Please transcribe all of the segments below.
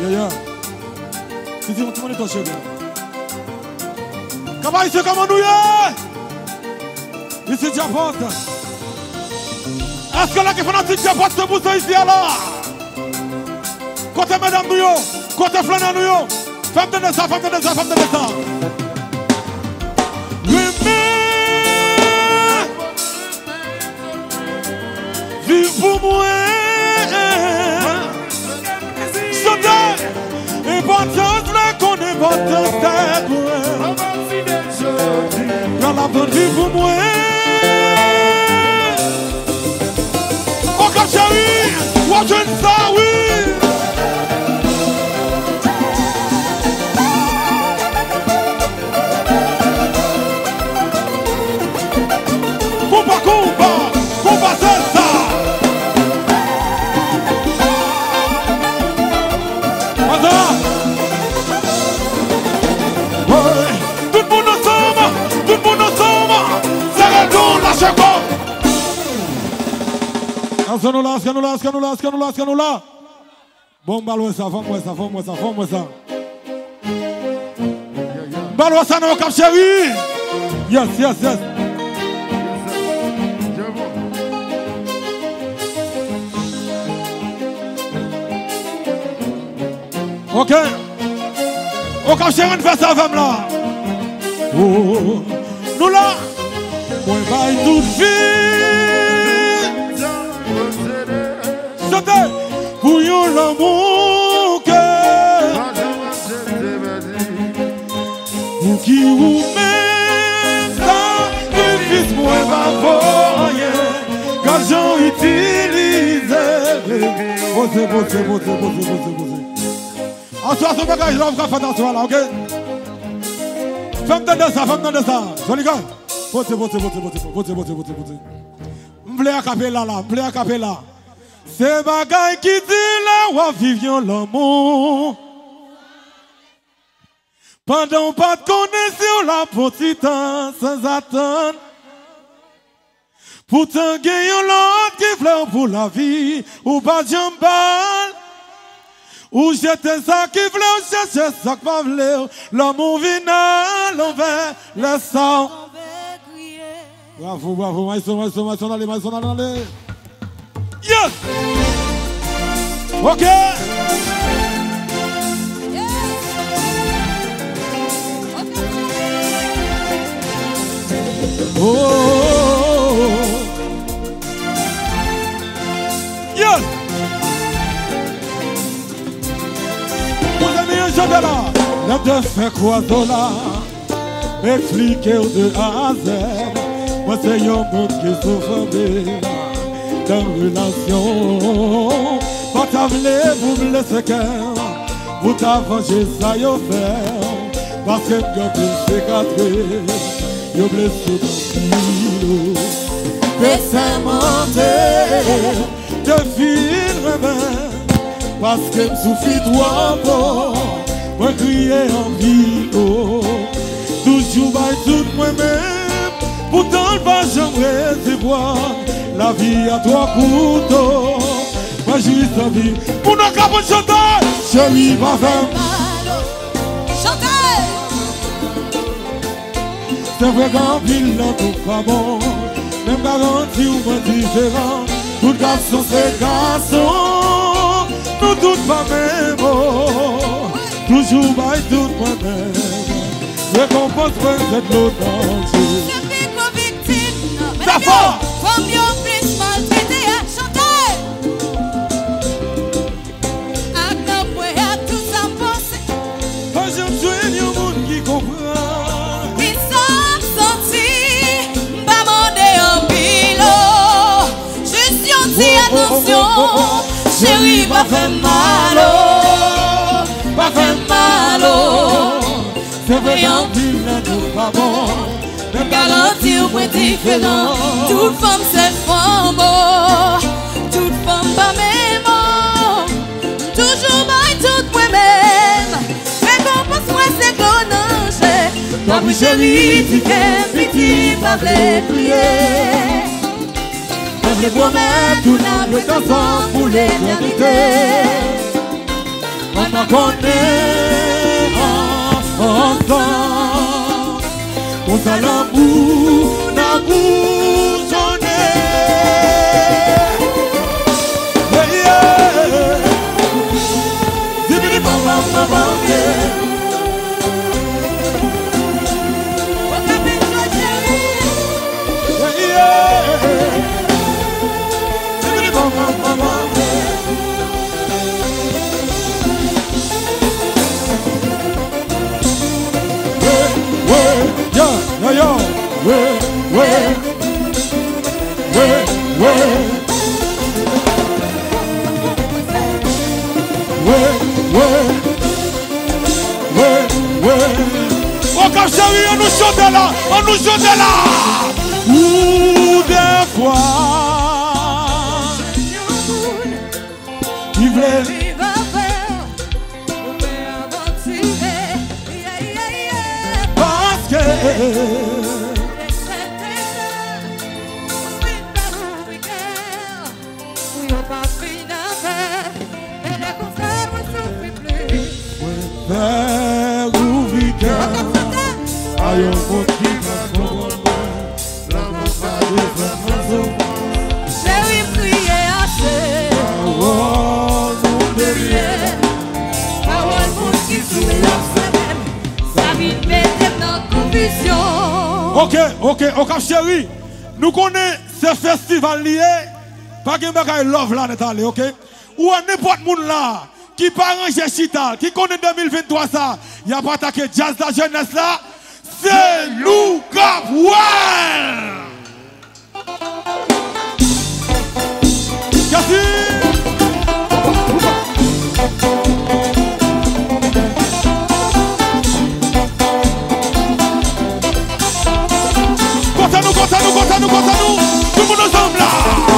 Yeah. Si tu m'en es ton chef. Comment il se commande nous? Ici, Diapote. Est-ce que là, qui fait un petit Diapote, c'est pour ça ici alors? Côté madame nous, côté flaneur nous, femme de ça, femme de ça, femme de ça. Vive pour moi. Chantez. Importance là qu'on est importance d'être moi. Dans la bonne vie pour moi. Oh comme chérie, watch ça oui. Compa c'est ça. Tout le monde ensemble, c'est le don la chèque. Ascanons là. Bon, balois ça, forme-moi ça. Balois ça, non, cap chéri. Yes. Ok. Oh, comme chéri, on fait ça, femme là. Oh, nous là. Moi, baille toute vie. Chantez. Pour yon l'amour que. Pour qui ou même ça. Le fils, moi, va voir rien. Quand j'en utilise. Posez. En toi, ce bagage, là, on va faire dans toi, là, ok? Femme de ça. Joli gars. Posez. M'plaît à capella. C'est bagage qui dit là, où vivons l'amour. Pendant pas de connaissance, la petite sans attendre. Pourtant, gagnons l'autre qui pleure pour la vie, ou pas jambal. Ou j'étais ça qui voulait, ou j'étais ça qui pas voulait. L'amour vient à l'envers, le sang. Bravo, maïson, allez. Yes! Ok! Oh! Yes! Là, la de faire quoi là? Expliquer de A à Z. Moi c'est un monde qui souffre dans relation. Pas t'avler pour me laisser cœur. Pour t'avenger ça y'a fait. Parce que quand tu cicatrices, y'a blessé dans le récemment de fil parce que me souffle toi pour moi crier en vie. Toujours by tout moi-même. Pourtant pas jamais recevoir la vie à trois couteaux. Moi juste la vie pour nos capons chanter. Chérie va faire chanter. C'est vrai qu'en ville dans tout pas bon. Même garantie ou moins différent. Tout garçon c'est garçon. Nous toutes pas même. Toujours by tout moi-même. Récompense peut-être l'autre entier. Je vis comme victime. Ça va. Comme yon plus maltraité à chanter. À camper à tout ça penser. Pas j'aime jouer yon monde qui comprend. Ils sont sortis. Pas mandé en pilo. Juste yon dit attention. Chérie, pas fait mal. Pas fait mal. C'est vrai qu'en ville n'a tout pas bon. Même garantie ou point différent. Toute femme c'est femme. Toute femme pas même. Toujours by tout moi-même. Récompense moi c'est clonage. Toi plus chérie, tu fais petit, pas v'lait prier. Pas v'lait promettre, tout n'a pas ensemble pour l'éternité. m'a connaît ensemble. On t'a l'amour, n'a bousonné. Zibidi mama mama on nous chante là, on nous chante là. Ou des fois, il veut parce que aïe, mon qui va la j'ai prié assez. Parole mon qui soumet la semaine. Ça vit mettre dans confusion. Ok, chérie. Nous connaissons ce festival lié. Pas que je love là, ok? Ou n'importe monde là qui pas arrangé chita, qui connaît 2023 ça, il y a pas attaqué jazz la jeunesse là. C'est nous Capouel. Merci. Conta-nous. Tout le monde ensemble là.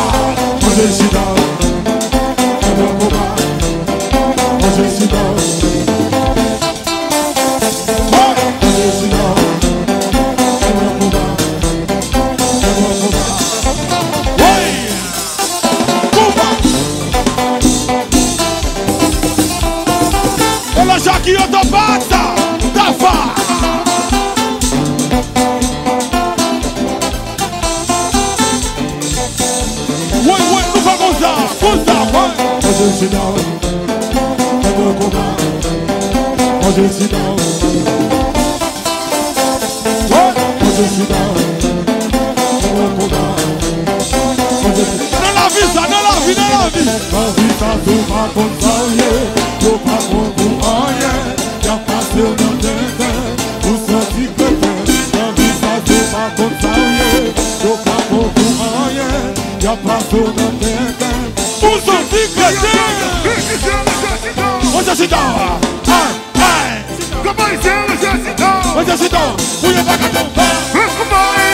Jackie Otobata, Dafa. Ouais, nous faisons ça, ouais. Je suis down, je suis down. Dans la vie, ça, dans la vie. La vie, ça, tout va comme ça, tout va comme y'a pas sur notre terre, pour sortir que la vie ça c'est pas comme ça, y'a pas beaucoup rien, y'a pas sur notre terre, pour sortir que on se cite comment il s'est on se cite où y'a pas qu'à tomber, comment il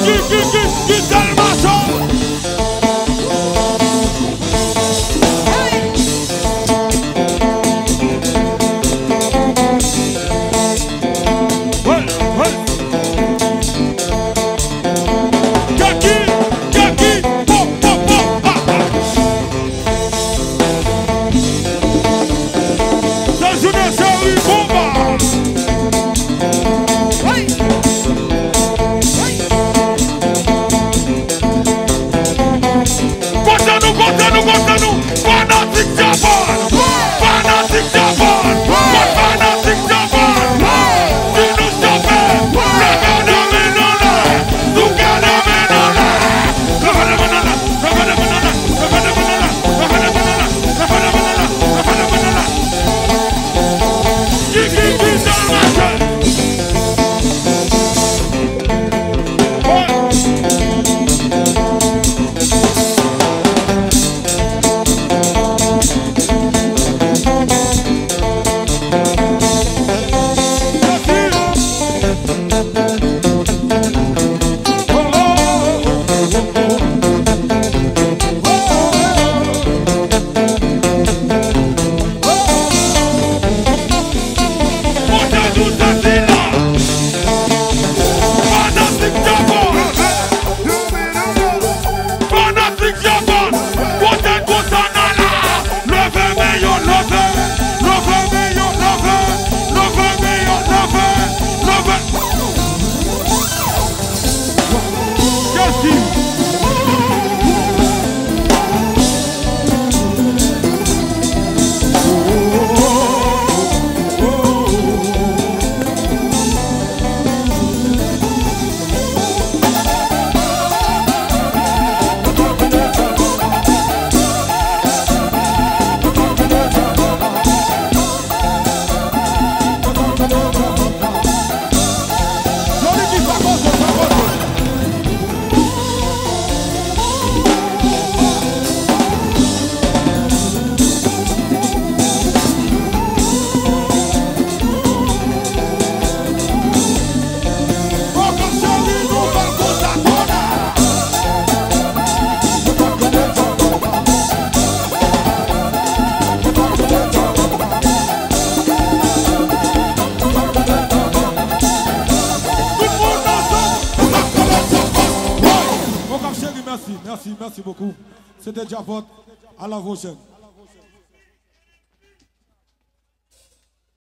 Merci beaucoup. C'était Jabot. À la prochaine.